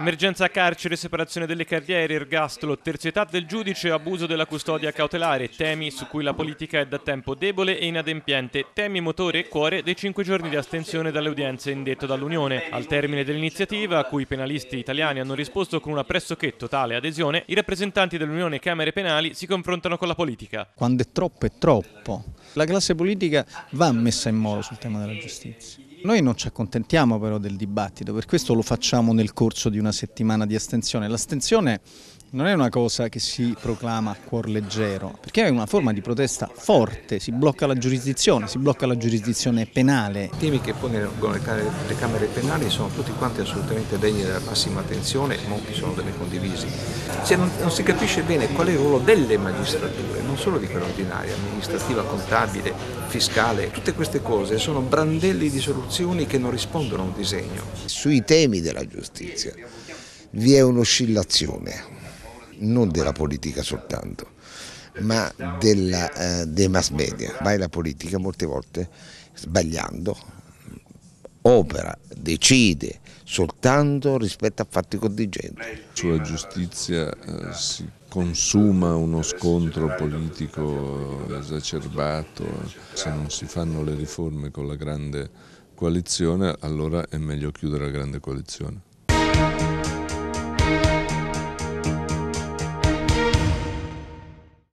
Emergenza carcere, separazione delle carriere, ergastolo, terzietà del giudice, abuso della custodia cautelare, temi su cui la politica è da tempo debole e inadempiente, temi motore e cuore dei 5 giorni di astensione dalle udienze indetto dall'Unione. Al termine dell'iniziativa, a cui i penalisti italiani hanno risposto con una pressoché totale adesione, i rappresentanti dell'Unione Camere Penali si confrontano con la politica. Quando è troppo è troppo. La classe politica va messa in moto sul tema della giustizia. Noi non ci accontentiamo però del dibattito, per questo lo facciamo nel corso di una settimana di astensione. L'astensione non è una cosa che si proclama a cuor leggero, perché è una forma di protesta forte, si blocca la giurisdizione penale. I temi che pongono le Camere penali sono tutti quanti assolutamente degni della massima attenzione, molti sono delle condivisi. Non si capisce bene qual è il ruolo delle magistrature, non solo di quella ordinaria, amministrativa, contabile, fiscale. Tutte queste cose sono brandelli di soluzioni che non rispondono a un disegno. Sui temi della giustizia vi è un'oscillazione, non della politica soltanto, ma dei mass media. Ma la politica molte volte, sbagliando, opera, decide soltanto rispetto a fatti contingenti. Sulla giustizia si consuma uno scontro politico esacerbato. Se non si fanno le riforme con la grande coalizione, allora è meglio chiudere la grande coalizione.